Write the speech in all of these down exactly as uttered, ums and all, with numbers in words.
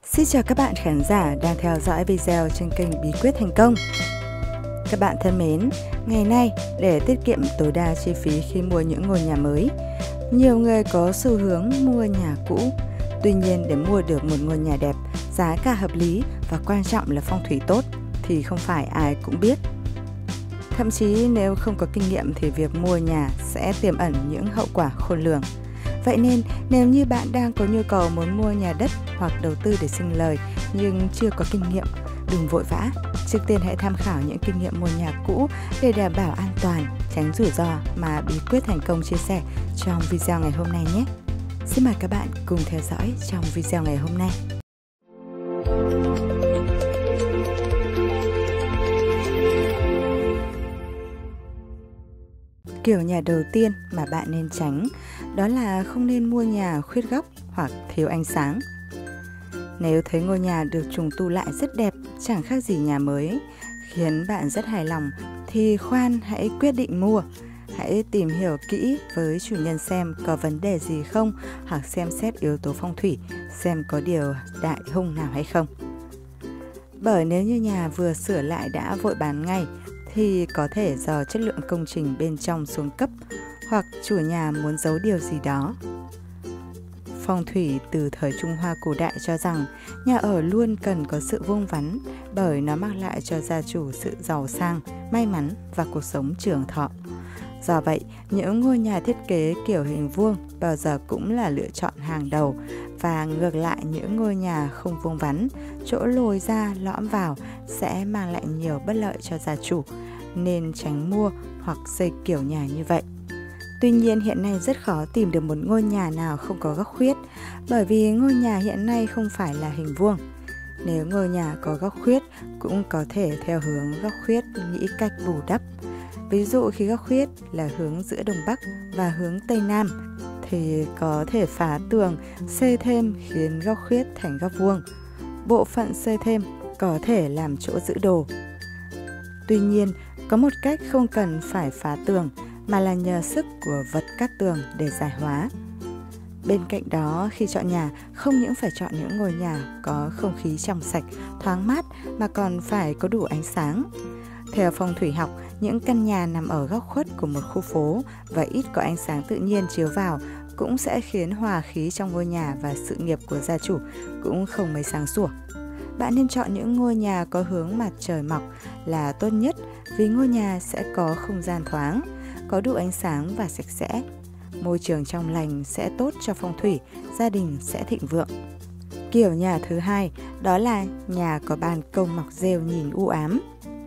Xin chào các bạn khán giả đang theo dõi video trên kênh Bí quyết thành công. Các bạn thân mến, ngày nay để tiết kiệm tối đa chi phí khi mua những ngôi nhà mới, nhiều người có xu hướng mua nhà cũ. Tuy nhiên, để mua được một ngôi nhà đẹp, giá cả hợp lý và quan trọng là phong thủy tốt thì không phải ai cũng biết. Thậm chí nếu không có kinh nghiệm thì việc mua nhà sẽ tiềm ẩn những hậu quả khôn lường. Vậy nên, nếu như bạn đang có nhu cầu muốn mua nhà đất hoặc đầu tư để sinh lời nhưng chưa có kinh nghiệm, đừng vội vã. Trước tiên hãy tham khảo những kinh nghiệm mua nhà cũ để đảm bảo an toàn, tránh rủi ro mà Bí quyết thành công chia sẻ trong video ngày hôm nay nhé. Xin mời các bạn cùng theo dõi trong video ngày hôm nay. Kiểu nhà đầu tiên mà bạn nên tránh đó là không nên mua nhà khuyết góc hoặc thiếu ánh sáng. Nếu thấy ngôi nhà được trùng tu lại rất đẹp, chẳng khác gì nhà mới, khiến bạn rất hài lòng, thì khoan hãy quyết định mua. Hãy tìm hiểu kỹ với chủ nhân xem có vấn đề gì không, hoặc xem xét yếu tố phong thủy, xem có điều đại hung nào hay không. Bởi nếu như nhà vừa sửa lại đã vội bán ngay, thì có thể do chất lượng công trình bên trong xuống cấp, hoặc chủ nhà muốn giấu điều gì đó. Phong thủy từ thời Trung Hoa cổ đại cho rằng nhà ở luôn cần có sự vuông vắn, bởi nó mang lại cho gia chủ sự giàu sang, may mắn và cuộc sống trường thọ. Do vậy, những ngôi nhà thiết kế kiểu hình vuông bao giờ cũng là lựa chọn hàng đầu, và ngược lại những ngôi nhà không vuông vắn, chỗ lồi ra lõm vào sẽ mang lại nhiều bất lợi cho gia chủ, nên tránh mua hoặc xây kiểu nhà như vậy. Tuy nhiên, hiện nay rất khó tìm được một ngôi nhà nào không có góc khuyết, bởi vì ngôi nhà hiện nay không phải là hình vuông. Nếu ngôi nhà có góc khuyết, cũng có thể theo hướng góc khuyết nghĩ cách bù đắp. Ví dụ khi góc khuyết là hướng giữa Đông Bắc và hướng Tây Nam, thì có thể phá tường, xây thêm khiến góc khuyết thành góc vuông. Bộ phận xây thêm có thể làm chỗ giữ đồ. Tuy nhiên, có một cách không cần phải phá tường, mà là nhờ sức của vật cắt tường để giải hóa. Bên cạnh đó, khi chọn nhà, không những phải chọn những ngôi nhà có không khí trong sạch, thoáng mát, mà còn phải có đủ ánh sáng. Theo phong thủy học, những căn nhà nằm ở góc khuất của một khu phố và ít có ánh sáng tự nhiên chiếu vào cũng sẽ khiến hòa khí trong ngôi nhà và sự nghiệp của gia chủ cũng không mấy sáng sủa. Bạn nên chọn những ngôi nhà có hướng mặt trời mọc là tốt nhất, vì ngôi nhà sẽ có không gian thoáng, có đủ ánh sáng và sạch sẽ. Môi trường trong lành sẽ tốt cho phong thủy, gia đình sẽ thịnh vượng. Kiểu nhà thứ hai đó là nhà có ban công mọc rêu nhìn u ám.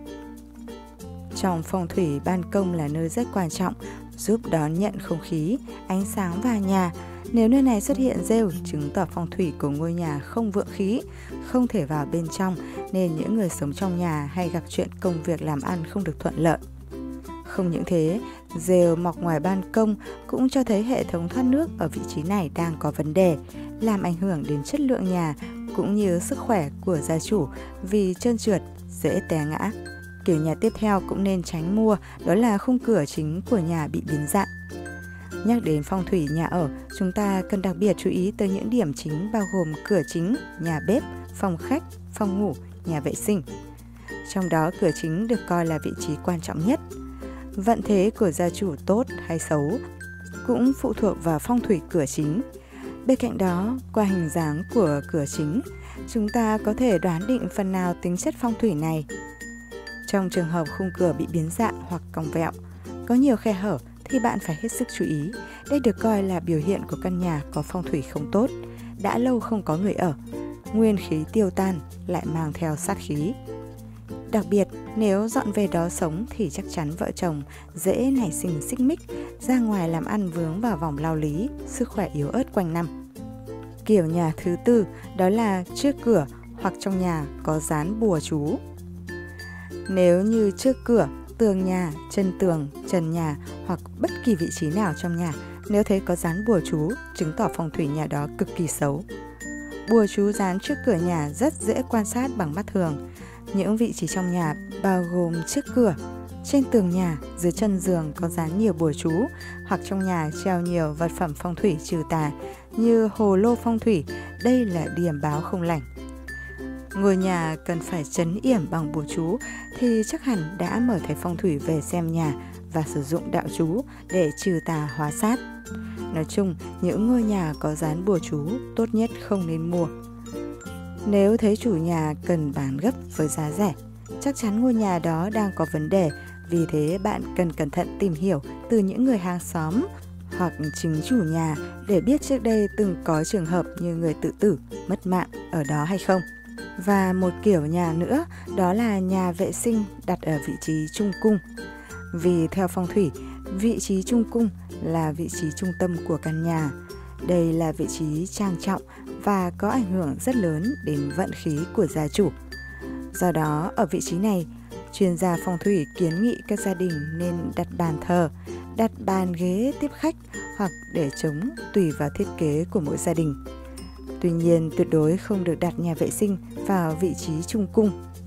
Trong phong thủy, ban công là nơi rất quan trọng, giúp đón nhận không khí, ánh sáng vào nhà. Nếu nơi này xuất hiện rêu, chứng tỏ phong thủy của ngôi nhà không vượng khí, không thể vào bên trong, nên những người sống trong nhà hay gặp chuyện công việc làm ăn không được thuận lợi. Không những thế, rêu mọc ngoài ban công cũng cho thấy hệ thống thoát nước ở vị trí này đang có vấn đề, làm ảnh hưởng đến chất lượng nhà cũng như sức khỏe của gia chủ vì trơn trượt, dễ té ngã. Kiểu nhà tiếp theo cũng nên tránh mua, đó là khung cửa chính của nhà bị biến dạng. Nhắc đến phong thủy nhà ở, chúng ta cần đặc biệt chú ý tới những điểm chính bao gồm cửa chính, nhà bếp, phòng khách, phòng ngủ, nhà vệ sinh. Trong đó, cửa chính được coi là vị trí quan trọng nhất. Vận thế của gia chủ tốt hay xấu cũng phụ thuộc vào phong thủy cửa chính. Bên cạnh đó, qua hình dáng của cửa chính, chúng ta có thể đoán định phần nào tính chất phong thủy này. Trong trường hợp khung cửa bị biến dạng hoặc cong vẹo, có nhiều khe hở, thì bạn phải hết sức chú ý. Đây được coi là biểu hiện của căn nhà có phong thủy không tốt, đã lâu không có người ở, nguyên khí tiêu tan, lại mang theo sát khí. Đặc biệt, nếu dọn về đó sống thì chắc chắn vợ chồng dễ nảy sinh xích mích, ra ngoài làm ăn vướng vào vòng lao lý, sức khỏe yếu ớt quanh năm. Kiểu nhà thứ tư đó là trước cửa hoặc trong nhà có dán bùa chú. Nếu như trước cửa, tường nhà, chân tường, trần nhà hoặc bất kỳ vị trí nào trong nhà, nếu thấy có dán bùa chú, chứng tỏ phong thủy nhà đó cực kỳ xấu. Bùa chú dán trước cửa nhà rất dễ quan sát bằng mắt thường. Những vị trí trong nhà bao gồm trước cửa, trên tường nhà, dưới chân giường có dán nhiều bùa chú, hoặc trong nhà treo nhiều vật phẩm phong thủy trừ tà như hồ lô phong thủy, đây là điểm báo không lành. ngôi nhà cần phải trấn yểm bằng bùa chú thì chắc hẳn đã mở thầy phong thủy về xem nhà và sử dụng đạo chú để trừ tà hóa sát. Nói chung, những ngôi nhà có dán bùa chú tốt nhất không nên mua. Nếu thấy chủ nhà cần bán gấp với giá rẻ, chắc chắn ngôi nhà đó đang có vấn đề, vì thế bạn cần cẩn thận tìm hiểu từ những người hàng xóm hoặc chính chủ nhà để biết trước đây từng có trường hợp như người tự tử, mất mạng ở đó hay không. Và một kiểu nhà nữa đó là nhà vệ sinh đặt ở vị trí trung cung. Vì theo phong thủy, vị trí trung cung là vị trí trung tâm của căn nhà. Đây là vị trí trang trọng và có ảnh hưởng rất lớn đến vận khí của gia chủ. Do đó, ở vị trí này, chuyên gia phong thủy kiến nghị các gia đình nên đặt bàn thờ, đặt bàn ghế tiếp khách hoặc để trống tùy vào thiết kế của mỗi gia đình. Tuy nhiên, tuyệt đối không được đặt nhà vệ sinh vào vị trí trung cung.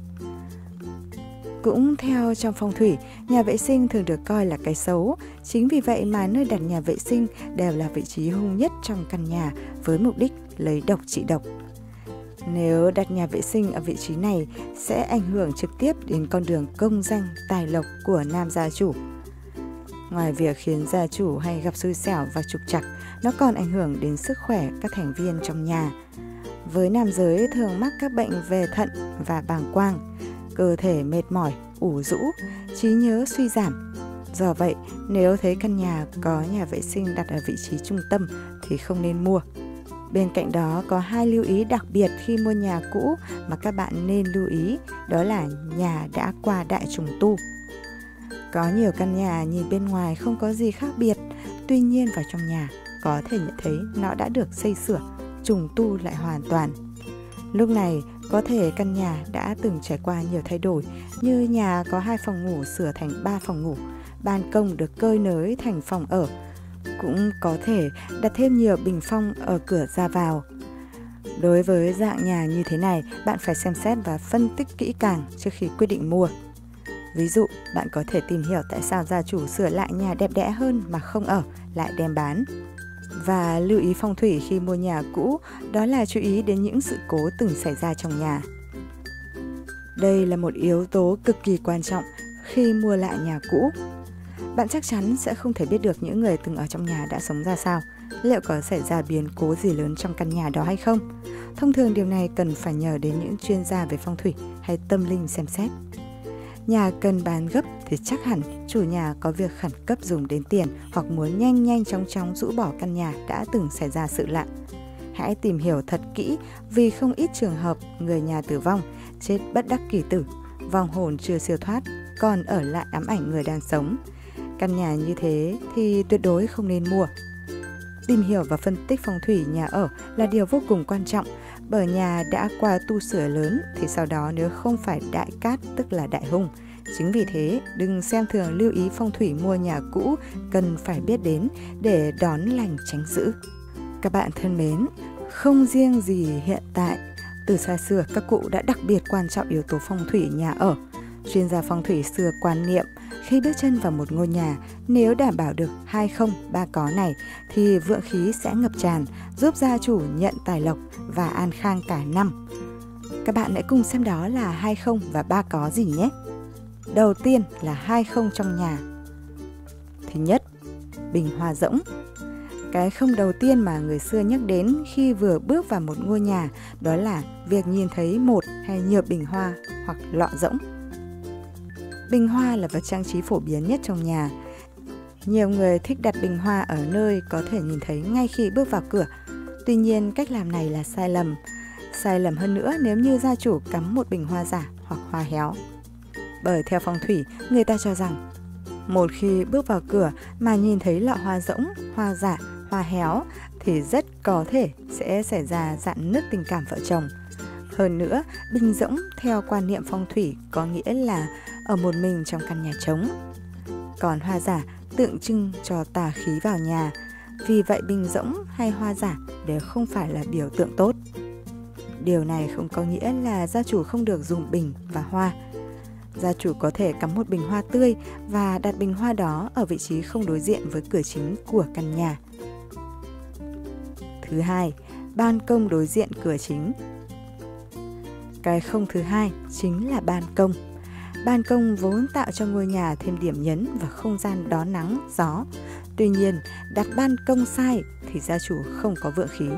Cũng theo trong phong thủy, nhà vệ sinh thường được coi là cái xấu. Chính vì vậy mà nơi đặt nhà vệ sinh đều là vị trí hung nhất trong căn nhà với mục đích lấy độc trị độc. Nếu đặt nhà vệ sinh ở vị trí này sẽ ảnh hưởng trực tiếp đến con đường công danh, tài lộc của nam gia chủ. Ngoài việc khiến gia chủ hay gặp xui xẻo và trục trặc, nó còn ảnh hưởng đến sức khỏe các thành viên trong nhà. Với nam giới thường mắc các bệnh về thận và bàng quang, cơ thể mệt mỏi, ủ rũ, trí nhớ suy giảm. Do vậy, nếu thấy căn nhà có nhà vệ sinh đặt ở vị trí trung tâm thì không nên mua. Bên cạnh đó có hai lưu ý đặc biệt khi mua nhà cũ mà các bạn nên lưu ý, đó là nhà đã qua đại trùng tu. Có nhiều căn nhà nhìn bên ngoài không có gì khác biệt, tuy nhiên vào trong nhà có thể nhận thấy nó đã được xây sửa, trùng tu lại hoàn toàn. Lúc này có thể căn nhà đã từng trải qua nhiều thay đổi, như nhà có hai phòng ngủ sửa thành ba phòng ngủ, ban công được cơi nới thành phòng ở. Cũng có thể đặt thêm nhiều bình phong ở cửa ra vào. Đối với dạng nhà như thế này, bạn phải xem xét và phân tích kỹ càng trước khi quyết định mua. Ví dụ, bạn có thể tìm hiểu tại sao gia chủ sửa lại nhà đẹp đẽ hơn mà không ở, lại đem bán. Và lưu ý phong thủy khi mua nhà cũ, đó là chú ý đến những sự cố từng xảy ra trong nhà. Đây là một yếu tố cực kỳ quan trọng khi mua lại nhà cũ. Bạn chắc chắn sẽ không thể biết được những người từng ở trong nhà đã sống ra sao, liệu có xảy ra biến cố gì lớn trong căn nhà đó hay không. Thông thường điều này cần phải nhờ đến những chuyên gia về phong thủy hay tâm linh xem xét. Nhà cần bán gấp thì chắc hẳn chủ nhà có việc khẩn cấp dùng đến tiền hoặc muốn nhanh nhanh chóng chóng rũ bỏ căn nhà đã từng xảy ra sự lạ. Hãy tìm hiểu thật kỹ, vì không ít trường hợp người nhà tử vong, chết bất đắc kỳ tử, vong hồn chưa siêu thoát, còn ở lại ám ảnh người đang sống. Căn nhà như thế thì tuyệt đối không nên mua. Tìm hiểu và phân tích phong thủy nhà ở là điều vô cùng quan trọng, bởi nhà đã qua tu sửa lớn thì sau đó nếu không phải đại cát tức là đại hung. Chính vì thế, đừng xem thường lưu ý phong thủy mua nhà cũ cần phải biết đến để đón lành tránh dữ. Các bạn thân mến, không riêng gì hiện tại, từ xa xưa các cụ đã đặc biệt quan trọng yếu tố phong thủy nhà ở. Chuyên gia phong thủy xưa quan niệm khi bước chân vào một ngôi nhà, nếu đảm bảo được hai không ba có này thì vượng khí sẽ ngập tràn, giúp gia chủ nhận tài lộc và an khang cả năm. Các bạn hãy cùng xem đó là hai không và ba có gì nhé. Đầu tiên là hai không trong nhà. Thứ nhất, bình hoa rỗng. Cái không đầu tiên mà người xưa nhắc đến khi vừa bước vào một ngôi nhà đó là việc nhìn thấy một hay nhiều bình hoa hoặc lọ rỗng. Bình hoa là vật trang trí phổ biến nhất trong nhà. Nhiều người thích đặt bình hoa ở nơi có thể nhìn thấy ngay khi bước vào cửa. Tuy nhiên, cách làm này là sai lầm. Sai lầm hơn nữa nếu như gia chủ cắm một bình hoa giả hoặc hoa héo. Bởi theo phong thủy, người ta cho rằng một khi bước vào cửa mà nhìn thấy lọ hoa rỗng, hoa giả, hoa héo thì rất có thể sẽ xảy ra rạn nứt tình cảm vợ chồng. Hơn nữa, bình rỗng theo quan niệm phong thủy có nghĩa là ở một mình trong căn nhà trống. Còn hoa giả tượng trưng cho tà khí vào nhà. Vì vậy bình rỗng hay hoa giả đều không phải là biểu tượng tốt. Điều này không có nghĩa là gia chủ không được dùng bình và hoa. Gia chủ có thể cắm một bình hoa tươi và đặt bình hoa đó ở vị trí không đối diện với cửa chính của căn nhà. Thứ hai, ban công đối diện cửa chính. Cái không thứ hai chính là ban công. Ban công vốn tạo cho ngôi nhà thêm điểm nhấn và không gian đón nắng, gió. Tuy nhiên, đặt ban công sai thì gia chủ không có vượng khí.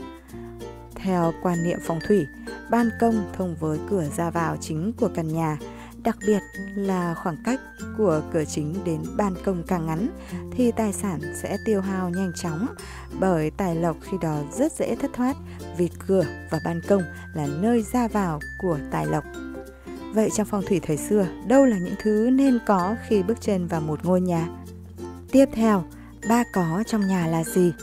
Theo quan niệm phong thủy, ban công thông với cửa ra vào chính của căn nhà, đặc biệt là khoảng cách của cửa chính đến ban công càng ngắn thì tài sản sẽ tiêu hao nhanh chóng, bởi tài lộc khi đó rất dễ thất thoát vì cửa và ban công là nơi ra vào của tài lộc. Vậy trong phong thủy thời xưa, đâu là những thứ nên có khi bước chân vào một ngôi nhà? Tiếp theo, ba có trong nhà là gì?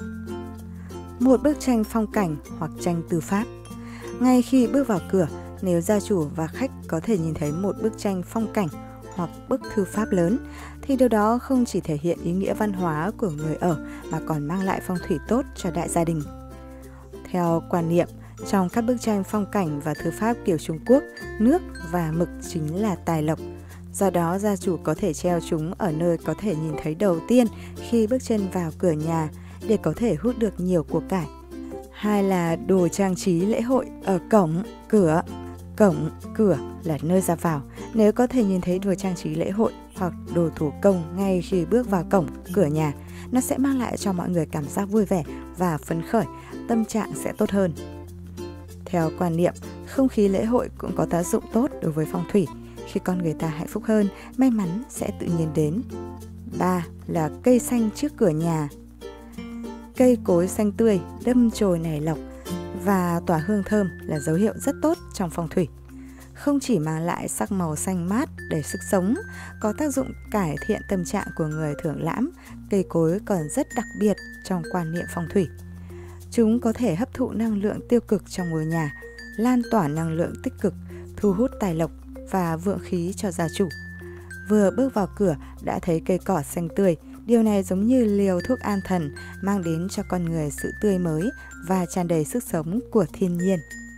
Một bức tranh phong cảnh hoặc tranh từ pháp. Ngay khi bước vào cửa, nếu gia chủ và khách có thể nhìn thấy một bức tranh phong cảnh hoặc bức thư pháp lớn, thì điều đó không chỉ thể hiện ý nghĩa văn hóa của người ở mà còn mang lại phong thủy tốt cho đại gia đình. Theo quan niệm, trong các bức tranh phong cảnh và thư pháp kiểu Trung Quốc, nước và mực chính là tài lộc. Do đó, gia chủ có thể treo chúng ở nơi có thể nhìn thấy đầu tiên khi bước chân vào cửa nhà để có thể hút được nhiều của cải. Hai là đồ trang trí lễ hội ở cổng, cửa. Cổng, cửa là nơi ra vào. Nếu có thể nhìn thấy đồ trang trí lễ hội hoặc đồ thủ công ngay khi bước vào cổng, cửa nhà, nó sẽ mang lại cho mọi người cảm giác vui vẻ và phấn khởi, tâm trạng sẽ tốt hơn. Theo quan niệm, không khí lễ hội cũng có tác dụng tốt đối với phong thủy. Khi con người ta hạnh phúc hơn, may mắn sẽ tự nhiên đến. Ba là cây xanh trước cửa nhà. Cây cối xanh tươi, đâm chồi nảy lộc và tỏa hương thơm là dấu hiệu rất tốt trong phong thủy. Không chỉ mang lại sắc màu xanh mát đầy sức sống, có tác dụng cải thiện tâm trạng của người thưởng lãm, cây cối còn rất đặc biệt trong quan niệm phong thủy. Chúng có thể hấp thụ năng lượng tiêu cực trong ngôi nhà, lan tỏa năng lượng tích cực, thu hút tài lộc và vượng khí cho gia chủ. Vừa bước vào cửa đã thấy cây cỏ xanh tươi, điều này giống như liều thuốc an thần, mang đến cho con người sự tươi mới và tràn đầy sức sống của thiên nhiên.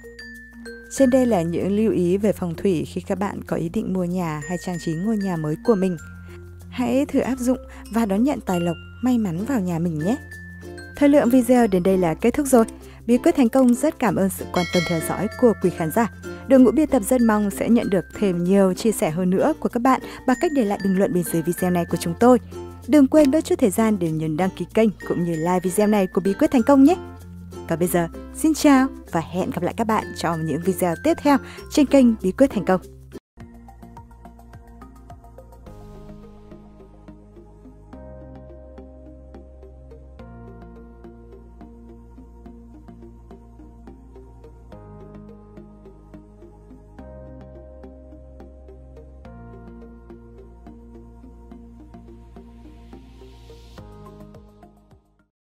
Trên đây là những lưu ý về phong thủy khi các bạn có ý định mua nhà hay trang trí ngôi nhà mới của mình. Hãy thử áp dụng và đón nhận tài lộc, may mắn vào nhà mình nhé! Thời lượng video đến đây là kết thúc rồi. Bí quyết thành công rất cảm ơn sự quan tâm theo dõi của quý khán giả. Đội ngũ biên tập rất mong sẽ nhận được thêm nhiều chia sẻ hơn nữa của các bạn bằng cách để lại bình luận bên dưới video này của chúng tôi. Đừng quên bớt chút thời gian để nhấn đăng ký kênh cũng như like video này của Bí quyết thành công nhé. Còn bây giờ, xin chào và hẹn gặp lại các bạn trong những video tiếp theo trên kênh Bí quyết thành công.